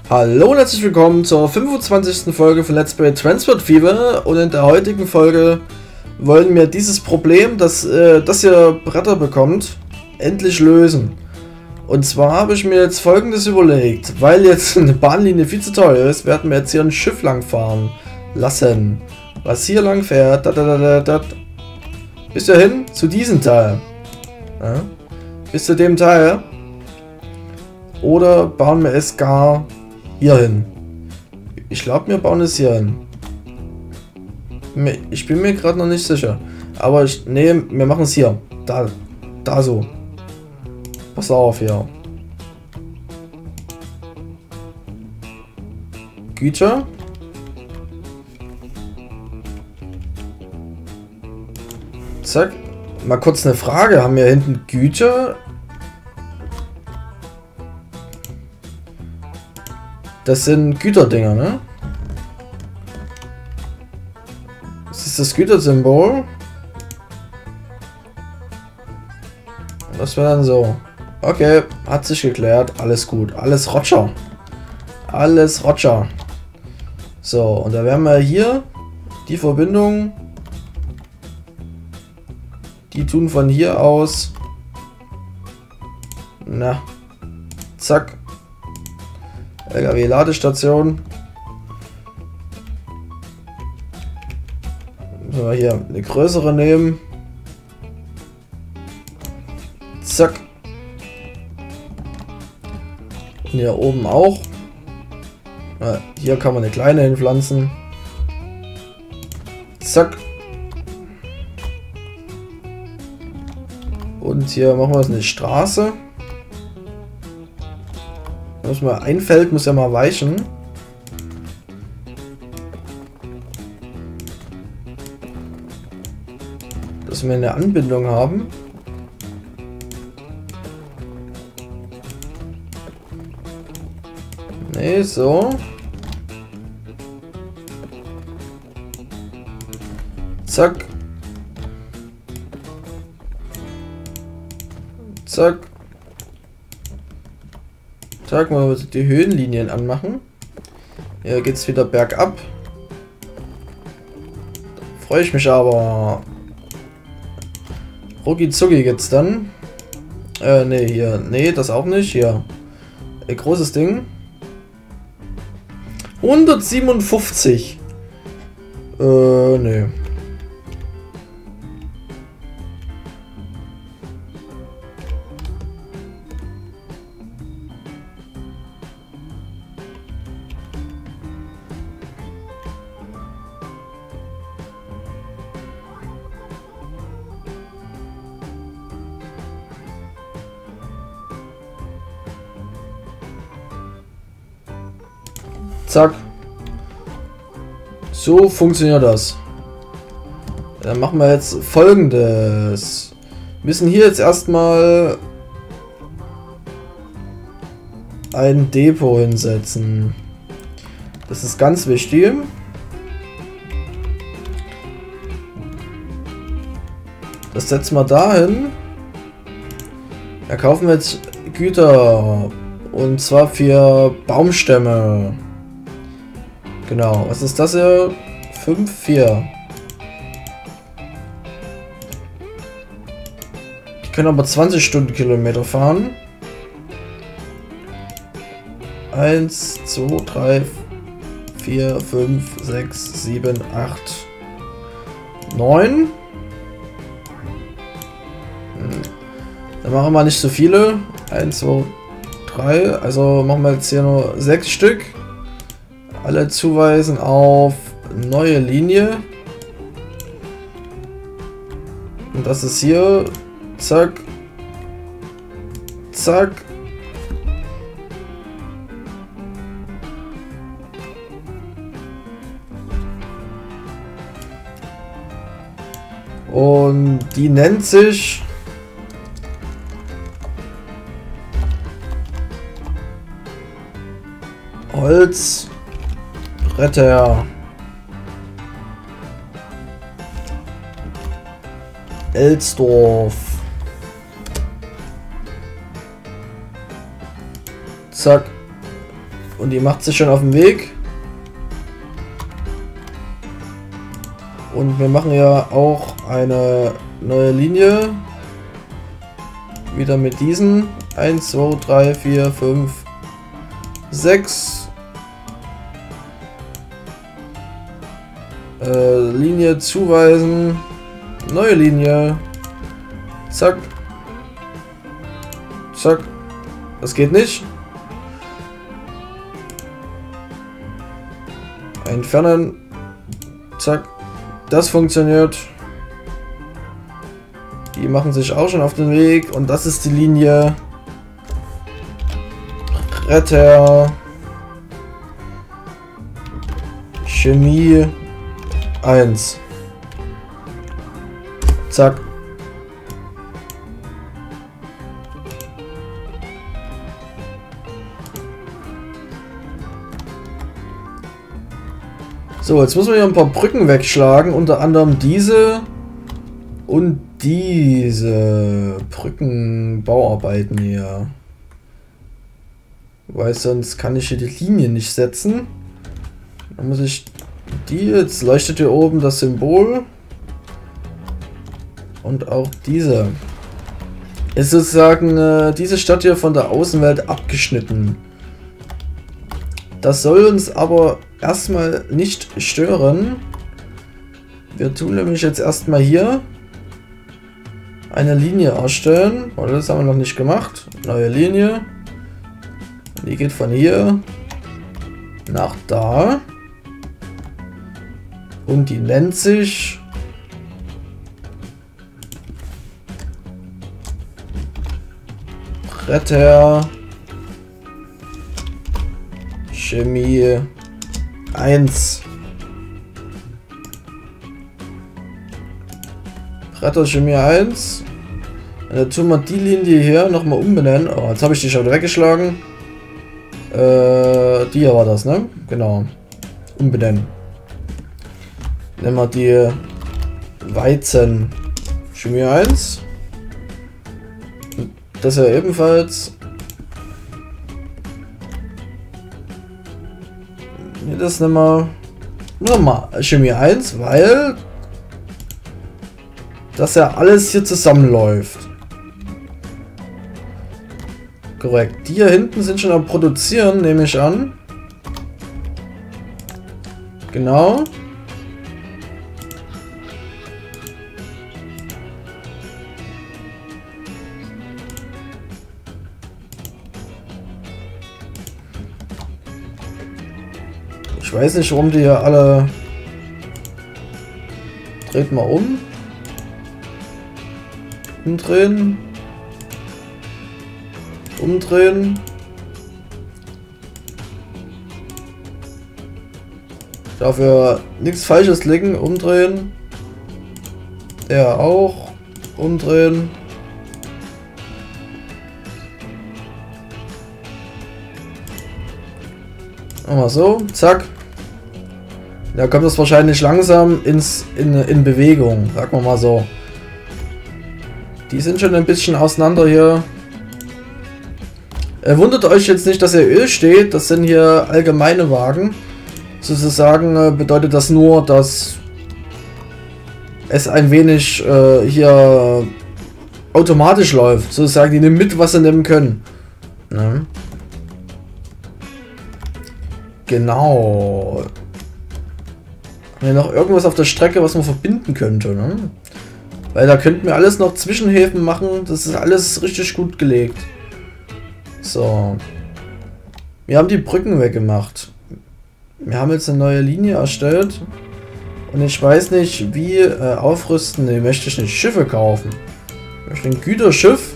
Hallo und herzlich willkommen zur 25. Folge von Let's Play Transport Fever, und in der heutigen Folge wollen wir dieses Problem, dass ihr Bretter bekommt, endlich lösen. Und zwar habe ich mir jetzt Folgendes überlegt: Weil jetzt eine Bahnlinie viel zu teuer ist, werden wir jetzt hier ein Schiff lang fahren lassen, was hier lang fährt, bis dahin zu diesem Teil, ja, bis zu dem Teil, oder bauen wir es gar hier hin. Ich glaube, wir bauen es hier hin. Ich bin mir gerade noch nicht sicher. Aber nee, wir machen es hier. Da so. Pass auf hier. Güter. Zack. Mal kurz eine Frage. Haben wir hinten Güter? Das sind Güterdinger, ne? Das ist das Gütersymbol. Das wäre dann so. Okay, hat sich geklärt. Alles gut. Alles Roger. Alles Roger. So, und da werden wir hier die Verbindung. Die tun von hier aus. Na. Zack. LKW-Ladestation. Müssen wir hier eine größere nehmen. Zack. Und hier oben auch. Hier kann man eine kleine hinpflanzen. Zack. Und hier machen wir es eine Straße. Muss mal, ein Feld muss ja mal weichen. Dass wir eine Anbindung haben. Nee, so. Zack. Zack. Zack, mal die Höhenlinien anmachen. Hier geht's wieder bergab. Da freue ich mich aber. Rucki zucki geht's dann. Nee, hier. Nee, das auch nicht. Hier. Ein großes Ding. 157. Nee. Zack. So funktioniert das. Dann machen wir jetzt Folgendes. Wir müssen hier jetzt erstmal ein Depot hinsetzen. Das ist ganz wichtig. Das setzen wir dahin. Da kaufen wir jetzt Güter. Und zwar für Baumstämme. Genau, was ist das hier? 5,4. Die können aber 20 Stundenkilometer fahren. 1, 2, 3, 4, 5, 6, 7, 8, 9. Dann machen wir nicht so viele. 1, 2, 3. Also machen wir jetzt hier nur 6 Stück. Alle zuweisen auf neue Linie. Und das ist hier. Zack. Zack. Und die nennt sich Holz. Bretter. Elsdorf. Zack. Und die macht sich schon auf den Weg. Und wir machen ja auch eine neue Linie. Wieder mit diesen. 1, 2, 3, 4, 5, 6. Linie zuweisen. Neue Linie. Zack. Zack. Das geht nicht. Entfernen. Zack. Das funktioniert. Die machen sich auch schon auf den Weg. Und das ist die Linie. Retter. Chemie 1. Zack. So, jetzt müssen wir hier ein paar Brücken wegschlagen, unter anderem diese und diese Brückenbauarbeiten hier. Weil sonst kann ich hier die Linie nicht setzen. Dann muss ich die, jetzt leuchtet hier oben das Symbol. Und auch diese. Ist sozusagen diese Stadt hier von der Außenwelt abgeschnitten. Das soll uns aber erstmal nicht stören. Wir tun nämlich jetzt erstmal hier eine Linie erstellen. Oder das haben wir noch nicht gemacht. Neue Linie. Die geht von hier nach da. Und die nennt sich Retter Chemie 1. Retter Chemie 1. Dann tun wir die Linie hier nochmal umbenennen. Oh, jetzt habe ich die schon wieder weggeschlagen. Die hier war das, ne? Genau. Umbenennen. Nehmen wir die Weizen Chemie 1. Das ja ebenfalls. Das nehmen wir nochmal Chemie 1, weil das ja alles hier zusammenläuft. Korrekt. Die hier hinten sind schon am Produzieren, nehme ich an. Genau. Ich weiß nicht, warum die hier alle... Dreht mal um. Umdrehen. Umdrehen. Dafür nichts Falsches klicken. Umdrehen. Der auch. Umdrehen. Machen wir so. Zack. Da kommt das wahrscheinlich langsam in Bewegung. Sagen wir mal so. Die sind schon ein bisschen auseinander hier. Wundert euch jetzt nicht, dass hier Öl steht. Das sind hier allgemeine Wagen. Sozusagen bedeutet das nur, dass es ein wenig hier automatisch läuft. Sozusagen, die nehmen mit, was sie nehmen können. Ja. Genau. Haben wir noch irgendwas auf der Strecke, was man verbinden könnte, ne? Weil da könnten wir alles noch Zwischenhäfen machen. Das ist alles richtig gut gelegt. So. Wir haben die Brücken weggemacht. Wir haben jetzt eine neue Linie erstellt. Und ich weiß nicht, wie aufrüsten. Ne, möchte ich nicht. Schiffe kaufen. Ich möchte ein Güterschiff.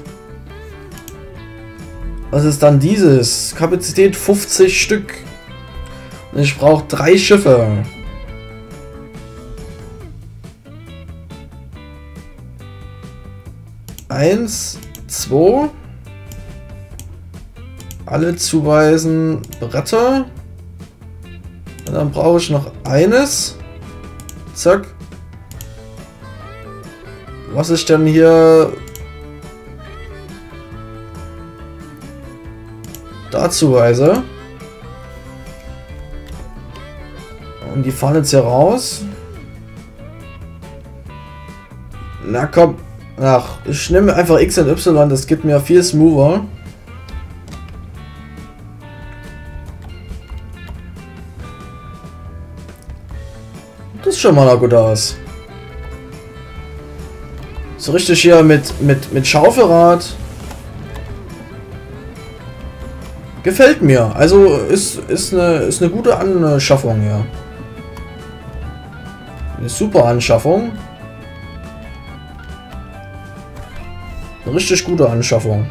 Was ist dann dieses? Kapazität 50 Stück. Und ich brauche 3 Schiffe. Eins, 2. Alle zuweisen Bretter. Und dann brauche ich noch eines. Zack. Was ich dann hier dazu weise. Und die fahren jetzt hier raus. Na komm. Ach, ich nehme einfach X und Y, das geht mir viel smoother. Das schaut mal gut aus. So richtig hier mit Schaufelrad. Gefällt mir. Also ist eine gute Anschaffung, ja. Eine super Anschaffung. Eine richtig gute Anschaffung.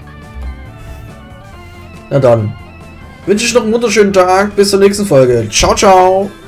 Na dann. Wünsche ich noch einen wunderschönen Tag. Bis zur nächsten Folge. Ciao, ciao.